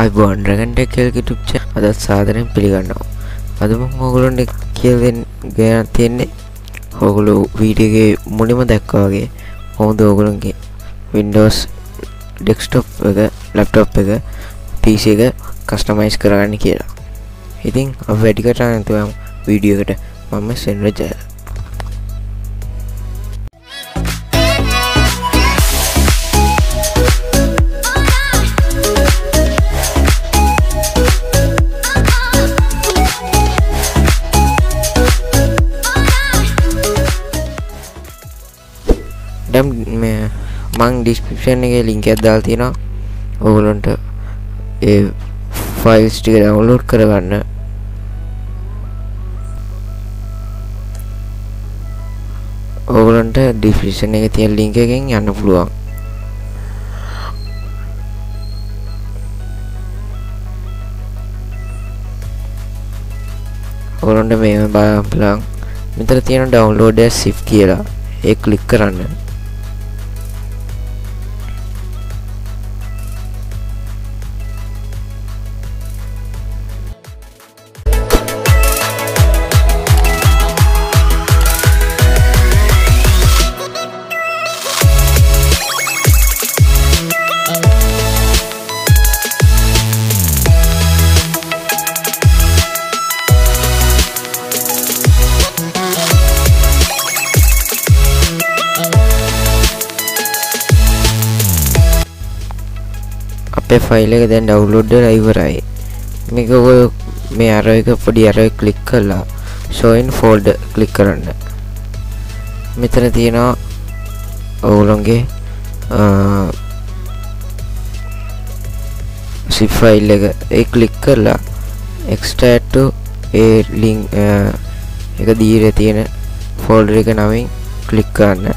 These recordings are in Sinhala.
අයිබෝන් ඩ්‍රැගන් ටෙක් කියලා YouTube channel අදත් සාදරයෙන් පිළිගන්නවා. අද මම ඔයගොල්ලන්ට කියලා තියෙන්නේ ඔයගොල්ලෝ වීඩියෝ එකේ මුලින්ම දැක්කා වගේ කොහොමද ඔයගොල්ලන්ගේ Windows desktop එක laptop එක PC එක customize කරගන්නේ කියලා. ඉතින් අපි වැඩි කතා නැතුව වීඩියෝ එකට මම සෙන්ඩ් කරලා මං description එකේ link එකක් දාලා තියෙනවා ඔයගොල්ලන්ට ඒ files ටික download කරගන්න. ඔයගොල්ලන්ට description එකේ තියෙන link එකෙන් යන්න පුළුවන්. ඔයගොල්ලන්ට මේව බලන්න පුළුවන්. මෙතන තියෙන download as zip කියලා ඒක click කරන්න. අපේ ෆයිල් එක දැන් ඩවුන්ලෝඩ් වෙලා ඉවරයි. මේක ඔය මේ arrow එක පොඩි arrow එක ක්ලික් කරලා show in folder ක්ලික් කරන්න. මෙතන තියෙනවා ඔයගොල්ලෝගේ zip file එක. ඒ ක්ලික් කරලා extract to a link එක දීලා තියෙන folder එක නමින් ක්ලික් කරන්න.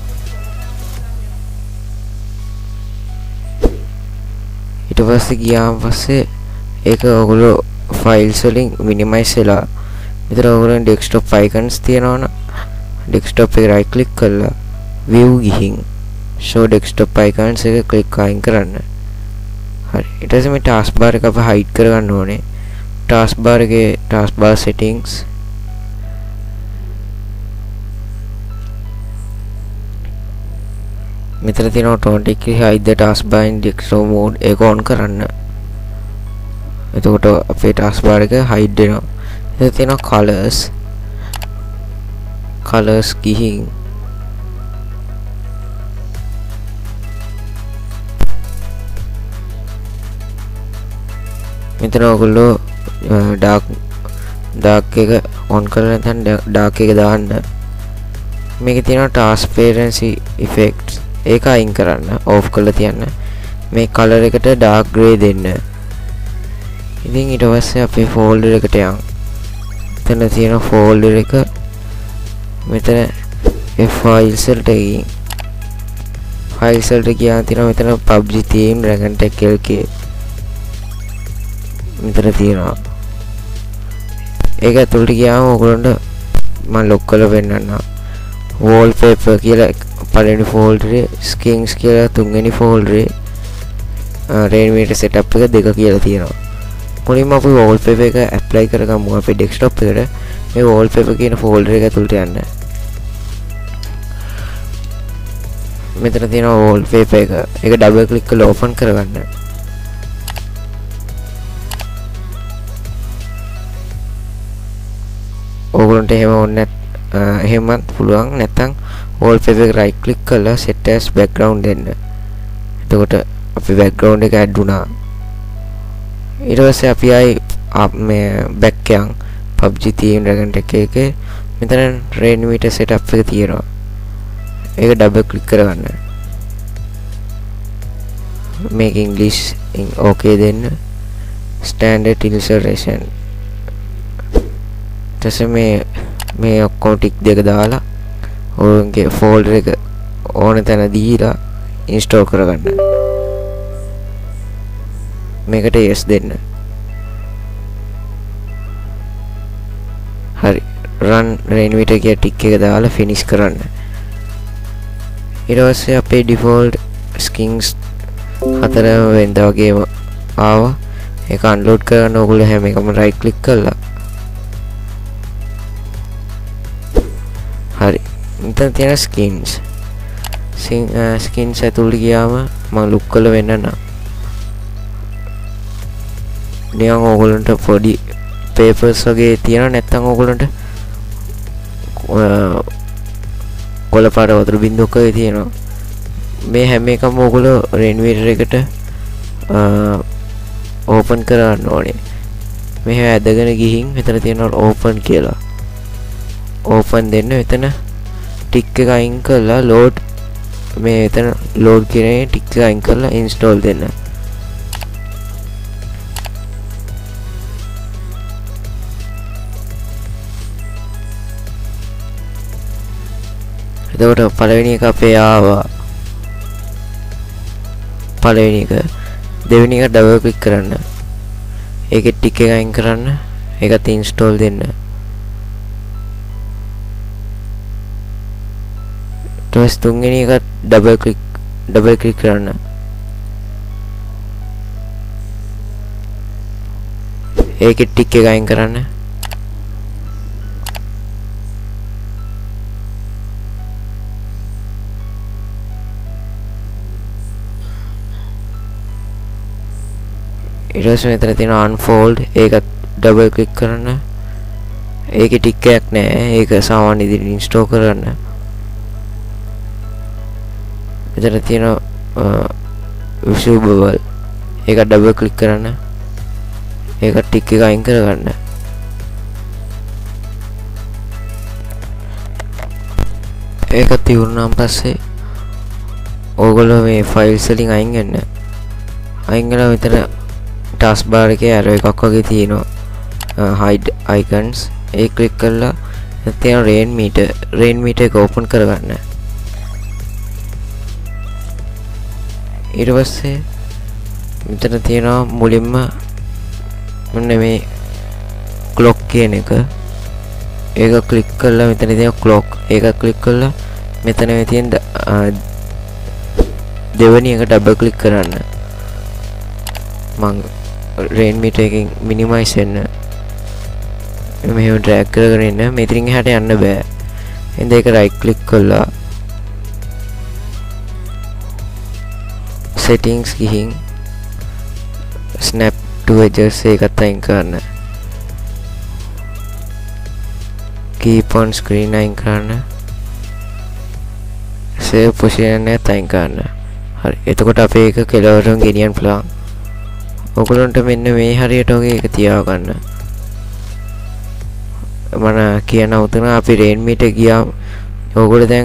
ඊට පස්සේ ගියාම පස්සේ ඒක ඔයගොල්ලෝ files වලින් minimize වෙලා මෙතන ඔයගොල්ලෝ desktop icons තියෙනවනේ desktop එක right click කරලා view ගිහින් show desktop icons එක click අයින් කරන්න. හරි. ඊට පස්සේ මේ taskbar එක අපි hide කරගන්න ඕනේ. taskbar එකේ taskbar settings මෙතන තියෙන automatically hide the taskbar in desktop mode ඒක on කරන්න. එතකොට අපේ taskbar එක hide වෙනවා. එතන තියෙන colors ගිහින් මෙතන ඔයගොල්ලෝ dark එක on කරලා නැත්නම් dark එක දාන්න. මේකේ තියෙන transparency effects ඒක අයින් කරන්න off කරලා තියන්න. මේ color එකට dark grey දෙන්න. ඉතින් ඊට පස්සේ අපේ folder එකට යන්න. එතන තියෙන folder එක මෙතන ඒ files වලට ගිහින් files වලට ගියාම තියෙනවා මෙතන PUBG theme Dragon Tech LK මෙතන තියෙනවා. ඒක ඇතුළට ගියාම ඔයගොල්ලන්ට මම ලොක් කරලා පෙන්නන්නම්. wallpaper කියලා පළවෙනි folder skins කියලා තුන්වෙනි folder rainmeter setup එක දෙක කියලා තියෙනවා. මුලින්ම අපි wallpaper එක apply කරගමු අපේ desktop එකට. මේ wallpaper කියන folder එක ඇතුළට යන්න. මෙතන තියෙනවා wallpaper එක. ඒක double click කරලා open කරගන්න. ඕගොල්ලන්ට එහෙම ඕනේ එහෙමත් පුළුවන්. නැත්නම් wallpaper එක right click කරලා set as background දෙන්න. එතකොට අපි background එක add වුණා. ඊට පස්සේ අපි ආයි මේ back යන් PUBG theme Dragon Tech එකේ මෙතන rainmeter setup එක තියෙනවා. ඒක double click කරගන්න. make English okay දෙන්න. standard illustration මේ ඔක්කොම ටික් දෙක දාලා ඔයගොල්ලෝගේ folder එක ඕන තැන දීලා install කරගන්න. මේකට yes දෙන්න. හරි. run rainmeter කිය ටික් එක දාලා finish කරන්න. ඊට පස්සේ අපේ default skins හතරම වෙනදා වගේම ආවා. ඒක අන්ලෝඩ් කරන්න ඕගොල්ලෝ හැම එකම රයිට් ක්ලික් කරලා හරි මෙතන තියෙන ස්කින්ස් ඇතුළට ගියාම මම ලුක් කරලා වෙන්න නම් නිකන් ඕගොල්ලන්ට පොඩි පේපර්ස් වගේ තියෙනවා නැත්නම් ඕගොල්ලන්ට කොළ පාට වතුර බින්දුවක් වගේ තියෙනවා මේ හැම එකම ඕගොල්ලෝ රෙන්වීටර් එකට ඕපන් කරන්න ඕනේ මෙහෙම ඇදගෙන ගිහින් මෙතන තියෙනවා ඕපන් කියලා ඕපන් දෙන්න මෙතන ටික් එක අයින් කරලා ලෝඩ් මේ එතන ලෝඩ් කියන ටික් එක අයින් කරලා ඉන්ස්ටෝල් දෙන්න එතකොට පළවෙනි එක අපේ ආවා පළවෙනි එක දෙවෙනි එක ඩබල් ක්ලික් කරන්න ඒකේ ටික් එක අයින් කරන්න ඒකත් ඉන්ස්ටෝල් දෙන්න ඊට පස්සේ තුන්වෙනි එක ඩබල් ක්ලික් කරන්න ඒකේ ටික් එක අයින් කරන්න ඊට පස්සේ මෙතන තියෙන unfold ඒකත් ඩබල් ක්ලික් කරන්න ඒකේ ටික් එකක් නැහැ ඒක සාමාන්‍ය විදිහට ඉන්ස්ටෝල් කරන්න මෙතන තියෙන visual ඒක ඩබල් ක්ලික් කරන්න ඒක ටික් එක අයින් කරගන්න ඒක තියුණාන් පස්සේ ඕගොල්ලෝ මේ ෆයිල්ස් වලින් අයින් වෙන්න අයින් වෙලා මෙතන ටාස්ක් බාර් එකේ ඇරෝ එකක් වගේ තියෙනවා hide icons ඒ ක්ලික් කරලා තියෙන rain meter එක ඕපන් කරගන්න ඊට පස්සේ මෙතන තියෙනවා මුලින්ම මොන්න මේ clock කියන එක ඒක ක්ලික් කරලා මෙතන තියෙන clock ඒක ක්ලික් කරලා මෙතන මේ තියෙන දෙවෙනි එක ඩබල් ක්ලික් කරන්න මම rain meter එකෙන් minimize වෙන්න මෙහෙම drag කරගෙන ඉන්න මෙතනින් එහාට යන්න බෑ එහෙනම් ඒක right click කරලා settings ගිහින් snap to edges එකත් අයින් කරන්න keep on screen අයින් කරන්න save position එකත් අයින් කරන්න හරි එතකොට අපේ එක කෙලවරටම ගෙනියන්න පුළුවන් ඔයගොල්ලන්ට මෙන්න මේ හරියට ඔගේ එක තියාගන්න මම කියන උතන අපි rain meter ගියා ඔයගොල්ලෝ දැන්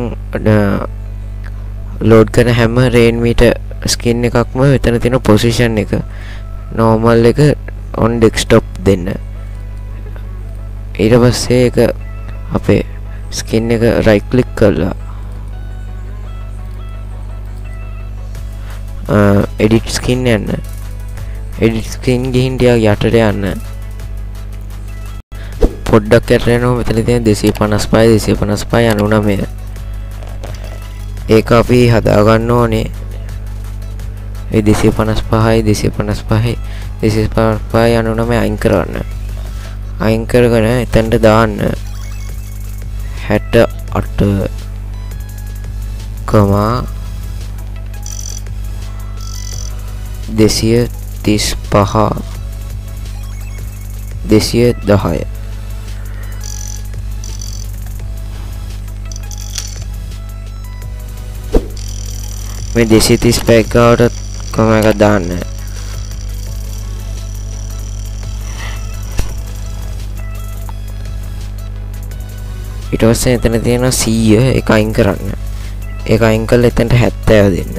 ලෝඩ් කරන හැම rain meter skin එකක්ම මෙතන තියෙන position එක normal එක on desktop දෙන්න ඊට පස්සේ ඒක අපේ skin එක right click කරලා edit skin යන්න edit skin ගිහින් ටිකක් යටට යන්න පොඩ්ඩක් යටට යනවා මෙතන තියෙන 255 99 ඒක අපි හදා ගන්න ඕනේ ඒ 255 99 අයින් කරන්න අයින් කරගෙන එතනට දාන්න 68 210 මේ 235 ගාවට කොම එකක් දාන්න ඊට පස්සේ එතන තියෙන 100 ඒක අයින් කරන්න ඒක අයින් කරලා එතනට 70 දෙන්න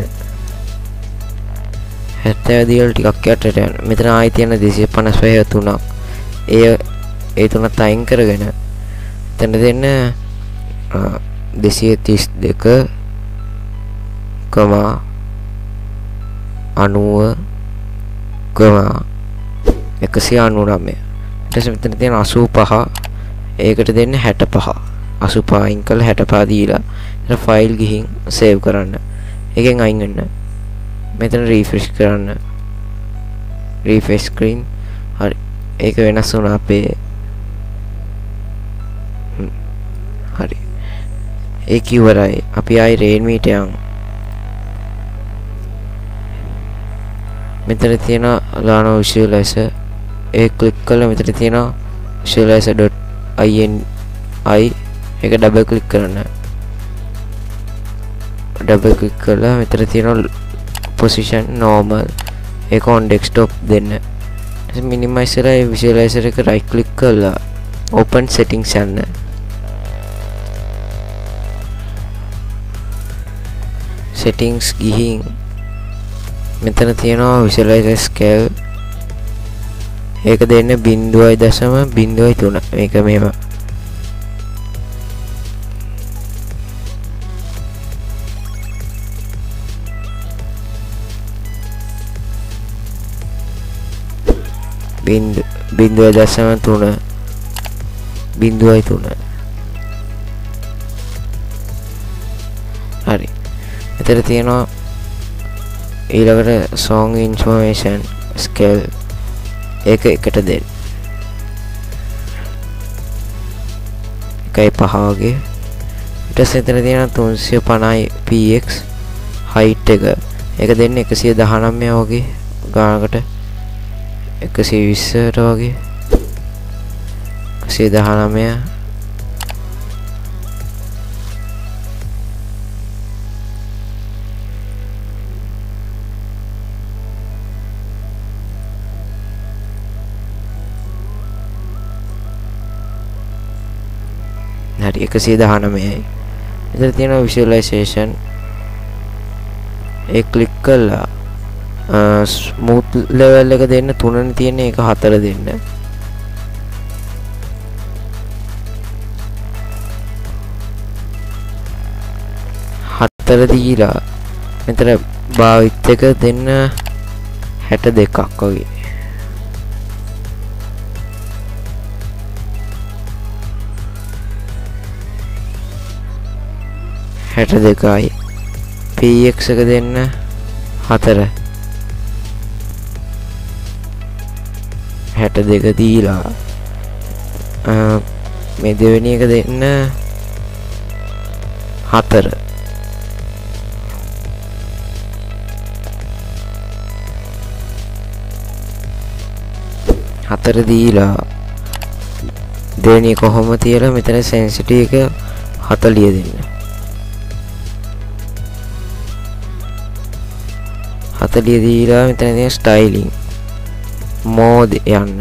70 දීලා ටිකක් යටට යන්න මෙතන ආයි තියෙන 255 තුනක් ඒ තුනත් අයින් කරගෙන එතන දෙන්න 232 90 199 ඊට පස්සේ මෙතන තියෙන 85 ඒකට දෙන්න 65 85 අයින් කරලා 65 දීලා ඊට ෆයිල් ගිහින් සේව් කරන්න එකෙන් අයින් වෙන්න මෙතන රීෆ්‍රෙෂ් කරන්න රීෆ්‍රෙෂ් ස්ක්‍රීන් ඒක වෙනස් වුණා අපේ. හරි. ඒක ඉවරයි. අපි ආයි රේන්මීට යමු. මෙතන තියෙනවා ලානෝ විෂුවලයිසර්. ඒක ක්ලික් කරලා මෙතන තියෙනවා visualizer.ini. ඒක ඩබල් ක්ලික් කරන්න. ඩබල් ක්ලික් කරලා මෙතන තියෙනවා position normal. ඒක on desktop දෙන්න. minimize කරලා visualizer එක right click කරලා open settings යන්න. settings ගිහින් මෙතන තියෙනවා visualizer scale. ඒක දෙන්න 0.03. මේක මෙහෙම. බිඳුවයි දශම 3 බිඳුවයි 3. හරි. මෙතන තියෙනවා ඊළඟට song information scale. ඒක එකට දෙන්න. 1.5 වගේ. ඊට පස්සේ එතන තියෙනවා 350 px height එක. ඒක දෙන්න 119 වගේ ගානකට. 120ට වගේ 119. හරි 119යි. ඉතින් තියෙනවා visualization. ඒ ක්ලික් කළා smooth level එක දෙන්න 3නේ තියෙන එක 4 දෙන්න. හතර දීලා මෙතන භාවිත එක දෙන්න 62ක් වගේ. දෙකයි px එක දෙන්න 4 62 දීලා මේ දෙවෙනි එක දෙන්න 4 දීලා දෙවෙනි කොහොම තියලා මෙතන sensitivity එක 40 දෙන්න. 40 දීලා මෙතන තියෙන styling mode යන්න.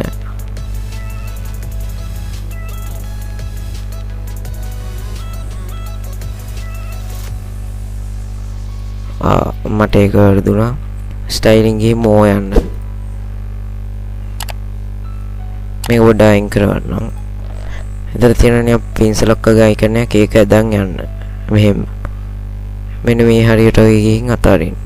මට ඒක වරදුනා. styling ගේ mode යන්න. මේක පොඩ්ඩක් අයින් කරවන්නම්. එතන තියෙනනේ pencil එක ගයි කරන එක ඒක ඇදන් යන්න. මෙහෙම. මෙන්න මේ හරියට ඔය ගිහින් අතාරින්න.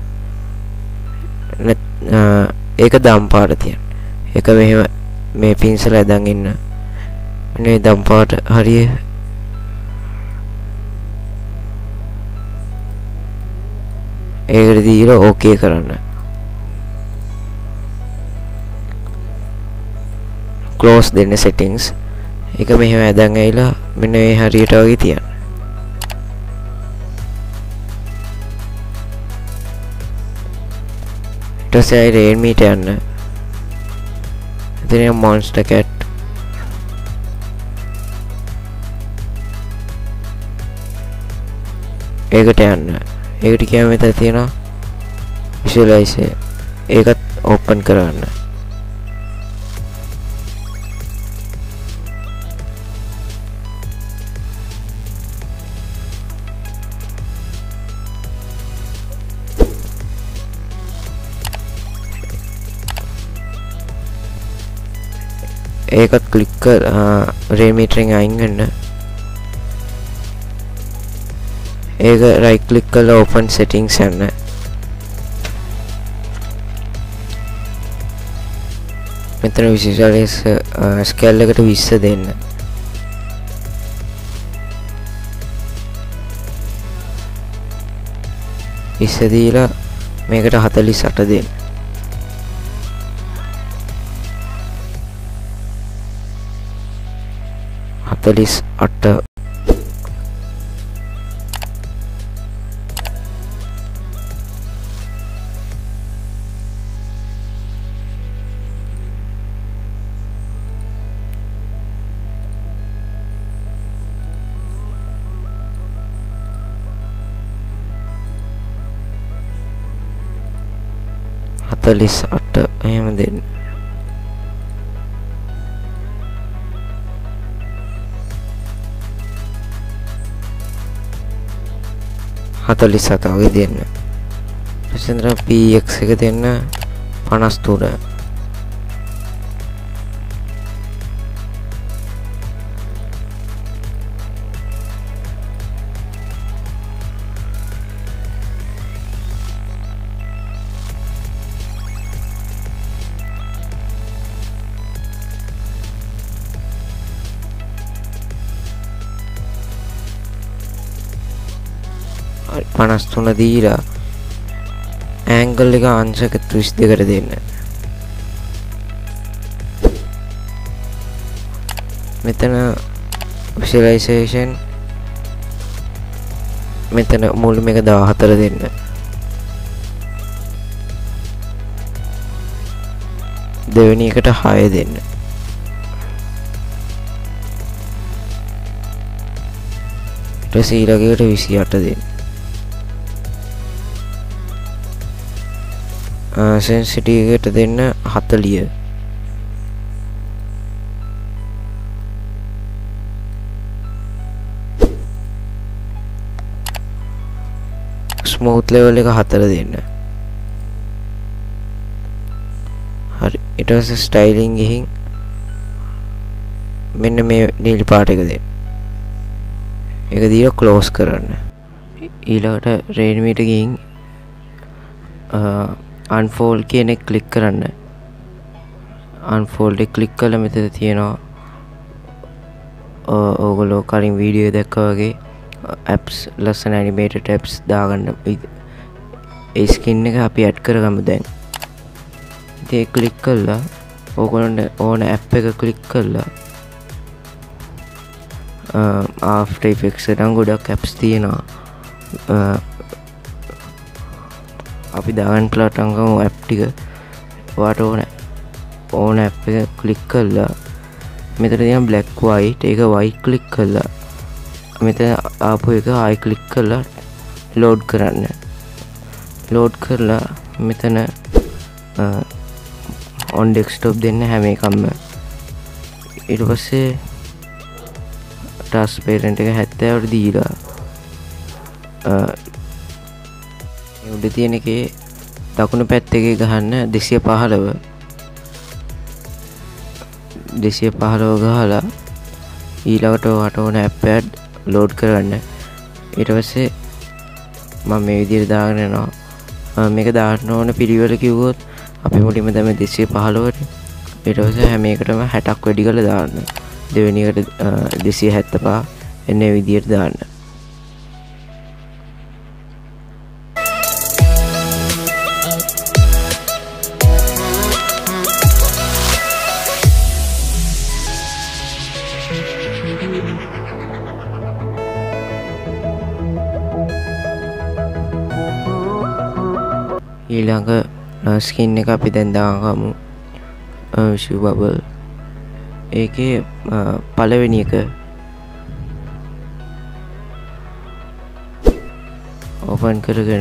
ඒක දම් පාට තියෙන. ඒක මෙහෙම මේ පින්සල ඇදන් ඉන්න. මේ දම් පාට හරිය. ඒකට දීලා ඕකේ කරන්න. close දෙන්න settings. ඒක මෙහෙම ඇදන් ඇවිලා මෙන්න මේ හරියට වගේ තියන්න. ඊට පස්සේ රේන්මීට යන්න. එතන monster cat. ඒකට යන්න. ඒකට කියම මෙතන තියෙනවා visualizer. ඒකත් open කරන්න. ඒකත් ක්ලික් කර රේන්මීටරෙන් අයින් වෙන්න. ඒක right click කරලා open settings යන්න. මෙතන visualizer scale එකට 20 දෙන්න. දීලා මේකට 48 දෙන්න. 48 48 එහෙම දෙන්න. හතලිස් හත වගේ දෙන්න. ඊට px එක දෙන්න 53. panas 3 දීලා angle එක අංශක 32කට දෙන්න. මෙතන visualization මෙතන මුලින්ම එක 14 දෙන්න. දෙවෙනි එකට 6 දෙන්න. ඊට පස්සේ ඊළඟට 28 දෙන්න. sensitivity එකට දෙන්න 40. smooth level එක 4 දෙන්න. හරි. ඊට පස්සේ styling ගිහින් මෙන්න මේ නිල් පාට එක දෙන්න. ඒක දීලා close කරන්න. ඊළඟට readme එකට ගිහින් unfold කියන එක ක්ලික් කරන්න. unfold එක ක්ලික් කළා මෙතන තියෙනවා ඕගොල්ලෝ කලින් වීඩියෝ දැක්කා වගේ apps ලස්සන animated apps දාගන්න. ඒ ස්කින් එක අපි ඇඩ් කරගමු දැන්. ඉතින් ඒක ක්ලික් කළා ඕගොල්ලන්ට ඕන app එක ක්ලික් කළා After Effects එකෙන් ගොඩක් apps තියෙනවා. අපි දාගන්න පටන් ගමු app ටික. ඔයාට ඕන app එක ක්ලික් කරලා මෙතන තියෙන black white ඒක white ක්ලික් කරලා මෙතන ආපු එක ආයි ක්ලික් කරලා load කරන්න. load කරලා මෙතන on desktop දෙන්න හැම එකක්ම. ඊට පස්සේ transparent එක 70ට දීලා උඩ තියෙන එකේ දකුණු පැත්ත එකේ ගහන්න 215 ගහලා ඊළඟට ඔයාට ඕන app ad load කරගන්න. ඊට පස්සේ මම මේ විදිහට දාගෙන යනවා. මේක දාන්න ඕන පිළිවෙල කිව්වොත් අපි මුලින්ම දැම්මේ 215ට. ඊට පස්සේ හැම එකටම 60ක් වැඩි කරලා දාන්න. දෙවෙනි එකට 275 එන්නේ විදිහට දාන්න. ඊළඟ ස්කින් එක අපි දැන් දාගමු. shoe bubble ඒකේ පළවෙනි එක open කරගෙන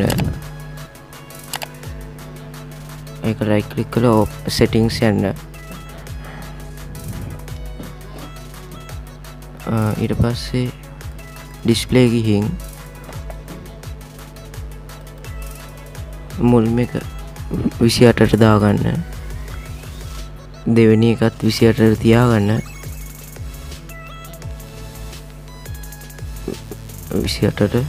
ඒක right click කරලා settings යන්න. ඊට පස්සේ display ගිහින් මුල්ම එක 28ට දාගන්න. දෙවෙනි එකත් 28ට තියාගන්න. 28ට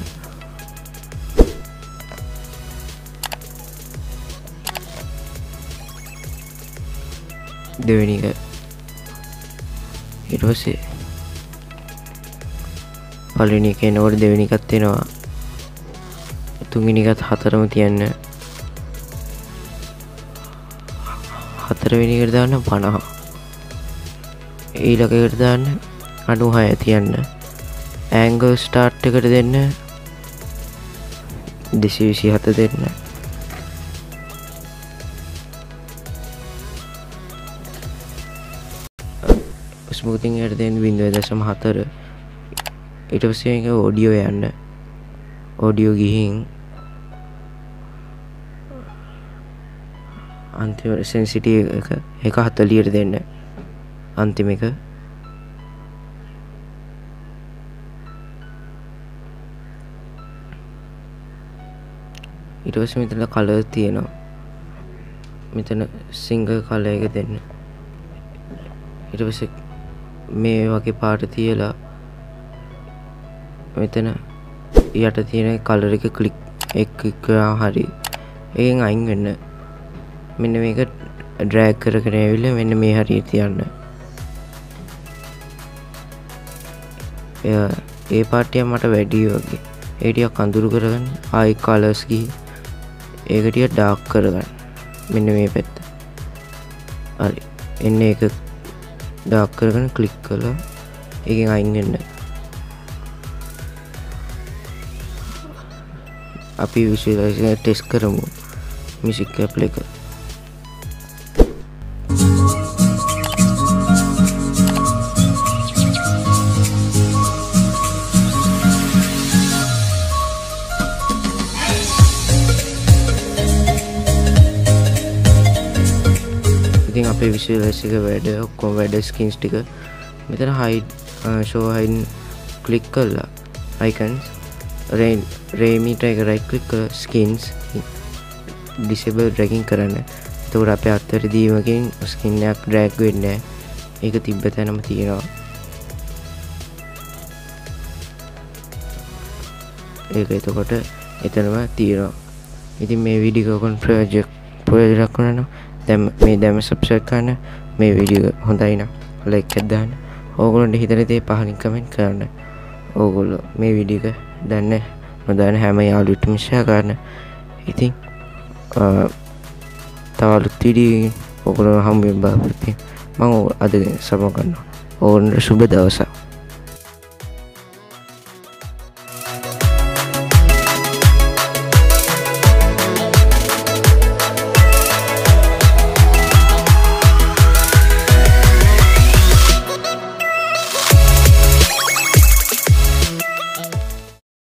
දෙවෙනි එක. ඊට පස්සේ පළවෙනි එක එනකොට දෙවෙනි එකත් එනවා. තුන්වෙනි එකත් 4ම තියන්න. හතරවෙනි එකට දාන්න 50. ඊළඟ එකට දාන්න 96 තියන්න. angle start එකට දෙන්න 227 දෙන්න. ස්මූතින් එකට දෙන්න 0.4. ඊට පස්සේ මේක ඔඩියෝ යන්න. ඔඩියෝ ගිහින් අන්තිම සෙන්සිටිව් එක 40ට දෙන්න. අන්තිම එක ඊට පස්සේ මෙතන කලර් තියෙනවා. මෙතන සිංගල් කලර් එක දෙන්න. ඊට පස්සේ මේ වගේ පාට තියලා මෙතන යට තියෙන කලර් එක ක්ලික් කරා හරි එකෙන් අයින් වෙන්න. මෙන්න මේක ඩ්‍රැග් කරගෙන ඇවිල්ලා මෙන්න මේ හරියට තියන්න. ඒ පාටිය මට වැඩි වගේ. ඒ ටික අඳුරු කරගන්න. ආයි කලර්ස් ගිහින් ඒක ටික ඩාර්ක් කරගන්න. මෙන්න මේ පැත්ත. හරි. එන්න ඒක ඩාර්ක් කරගෙන ක්ලික් කළා. ඒකෙන් අයින් වෙන්න. අපි විෂුවලයිසර් ටෙස්ට් කරමු. මියුසික් ඇප් එක. ඉතින් අපේ විෂුවලයිසර් එක වැඩ ඔක්කොම වැඩ ස්කින්ස් ටික මෙතන හයිඩ් ෂෝ හයිඩ් ක්ලික් කරලා icons රේමීටර් එක රයිට් ක්ලික් කරලා skins disable dragging කරන්න. එතකොට අපේ අත්තර දීමකින් ස්කින් එකක් ඩ්‍රැග් වෙන්නේ නැහැ. ඒක තිබ්බ තැනම තියෙනවා. ඒක එතකොට එතනම තියෙනවා. ඉතින් මේ වීඩියෝ කොන් ප්‍රොජෙක්ට් කරනවා. දැන් මේ සබ්ස්ක්‍රයිබ් කරන්න. මේ වීඩියෝ හොඳයි නම් ලයික් එකක් දාන්න. ඕගොල්ලන්ට හිතන දේ පහලින් කමෙන්ට් කරන්න. ඕගොල්ලෝ මේ වීඩියෝ එක දැන් නොදන්න හැම යාළුවටම ෂෙයා කරන්න. ඉතින් තව අලුත් වීඩියෝ ඔයගොල්ලෝ හම්බ වෙන්න බලාපොරොත්තු වෙනවා. මම අද සමු කරනවා. ඕගොල්ලන්ට සුබ දවසක්.